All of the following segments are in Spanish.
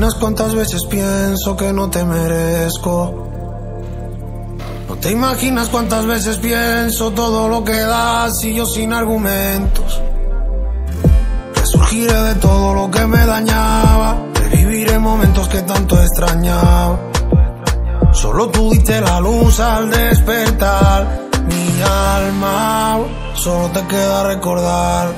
imaginas cuántas veces pienso que no te merezco. No te imaginas cuántas veces pienso todo lo que das y yo sin argumentos. Resurgiré de todo lo que me dañaba, reviviré momentos que tanto extrañaba. Solo tú diste la luz al despertar mi alma. Solo te queda recordar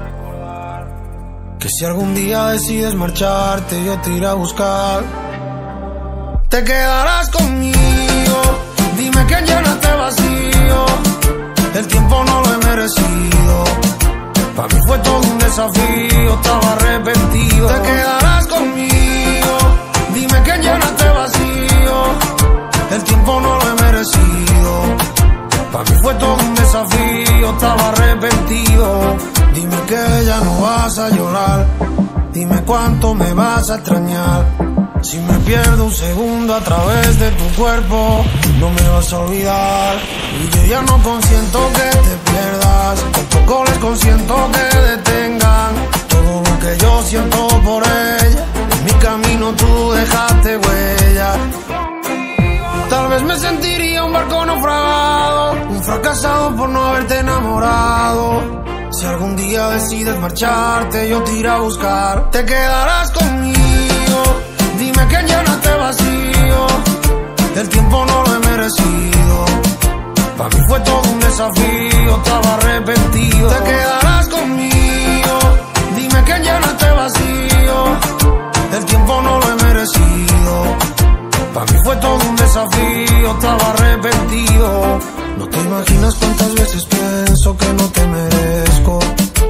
que si algún día decides marcharte, yo te iré a buscar. Te quedarás conmigo, dime quién llena este vacío. El tiempo no lo he merecido, para mí fue todo un desafío, estaba arrepentido. Te quedarás conmigo, dime quién llena este vacío. El tiempo no lo he merecido, para mí fue todo un desafío, estaba arrepentido. Dime que ya no vas a llorar, dime cuánto me vas a extrañar. Si me pierdo un segundo a través de tu cuerpo, no me vas a olvidar. Y yo ya no consiento que te pierdas, tampoco les consiento que detengan todo lo que yo siento por ella. En mi camino tú dejaste huella. Tal vez me sentiría un barco naufragado, un fracasado por no haberte enamorado. Si algún día decides marcharte, yo te iré a buscar. Te quedarás conmigo, dime quién llena este vacío. El tiempo no lo he merecido, para mí fue todo un desafío, estaba arrepentido. Te quedarás conmigo, dime quién llena este vacío. El tiempo no lo he merecido, para mí fue todo un desafío, estaba arrepentido. No te imaginas cuántas veces pienso que no te merezco.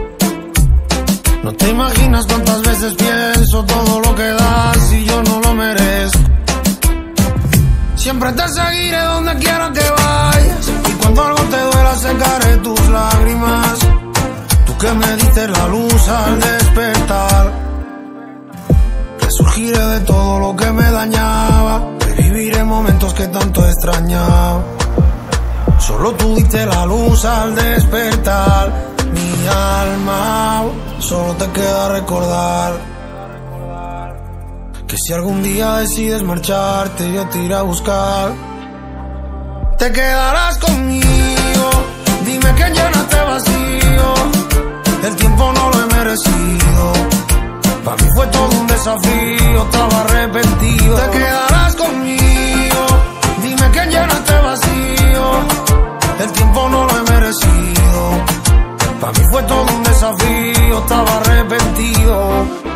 No te imaginas cuántas veces pienso todo lo que das y yo no lo merezco. Siempre te seguiré donde quiera que vayas, y cuando algo te duela secaré tus lágrimas. Tú que me diste la luz al despertar. Resurgiré de todo lo que me dañaba, reviviré momentos que tanto extrañaba. Solo tú diste la luz al despertar mi alma. Solo te queda recordar que si algún día decides marcharte, yo te iré a buscar. Te quedarás conmigo, dime quién llena este vacío. El tiempo no lo he merecido, para mí fue todo un desafío, estaba arrepentido. Te quedarás conmigo, dime quién llena este vacío. El tiempo no lo he merecido, para mí fue todo un desafío, estaba arrepentido.